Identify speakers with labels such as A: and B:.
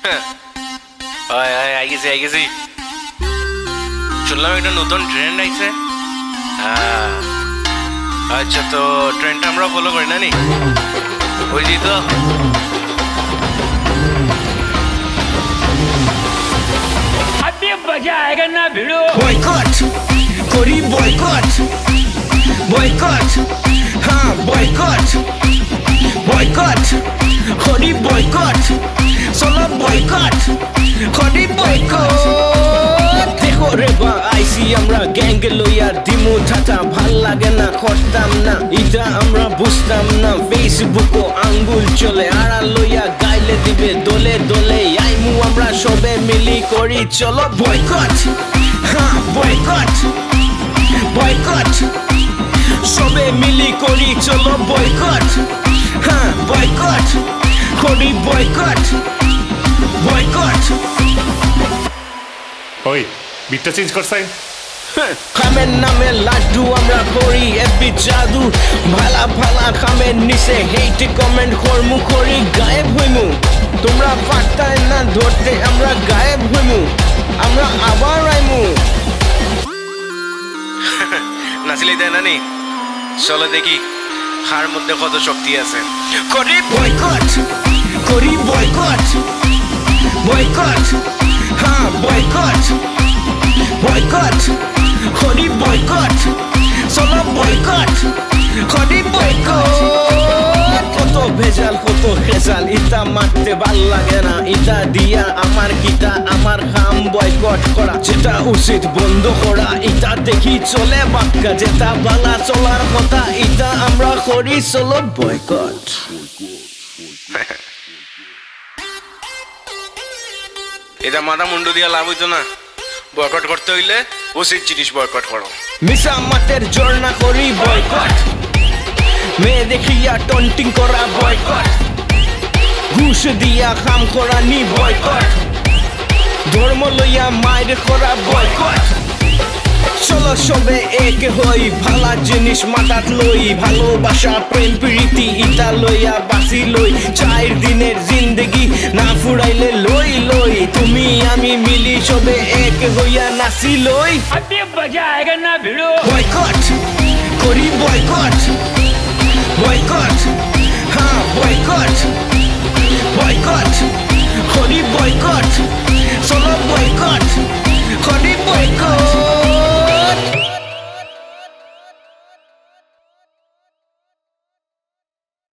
A: I গেছি শুনলাম একটা নতুন ট্রেন্ড আইছে আচ্ছা তো ট্রেন্ডটা আমরা ফলো করি না নি বুঝলি তো
B: अभी मजा आएगा ना भिड़ो
C: Boycott Kori boycott Boycott हाँ boycott Boycott Kori boycott Solo boycott Kori boycott Dekho reba aisi amra gang loiya dimu thata bhal lage na kortam na ita amra bujhtam na Facebook o angul chole ara loiya gaile dibe dole dole aimu amra shobe mili kori cholo boycott ha boycott boycott shobe mili kori cholo boycott ha boycott kori boycott boycott
D: ওই বিটটা change করছাই
C: Kamer name laddoo amra Kori every jadoo Bhala bhala Kamer niche hate comment kormu Kori গায়েব হইমু তোমরা পারতাই না ধরতে আমরা গায়েব হইমু আমরা আবার আইমু
A: নাচলি দেয় না নি চলো দেখি হার মধ্যে কত শক্তি আছে
C: Kori boycott Kori boycott Boycott ha boycott Boycott Kori boycott Solo boycott Kori boycott কত ভেজাল কত ভেজাল ইটা মারতে ভাল লাগে না ইটা দিয়া আমার কিটা আমার কাম বয়কট করা যেটা উচিত বন্ধ করা ইটা দেখি চলে বাক্কা যেটা বালা চলার কথা ইটা আমরা করি চলো বয়কট
A: এটা মাথা মুন্ডু দিয়া লাভ হইতো না বয়কট করতে হইলে উচিত জিনিস বয়কট করো
C: মিশা মাতের জোর না করি বয়কট মেয়ে দেখিয়া টন্টিং করা বয়কট ঘুষ দিয়া কাম করা নি বয়কট ধর্ম লইয়া মায়ের করা বয়কট চলো সবে এক হই ভালা জিনিস মাথাত লই ভালোবাসা প্রেম প্রীতি ইটা লইয়া বাসি লই 4 দিনের জিন্দেগি না ফুরাইলে লই লই তুমি আমি মিলি সবে এক হইয়া নাচি লই
B: अभी मजा आएगा ना भिड़ो
C: boycott Kori boycott Boycott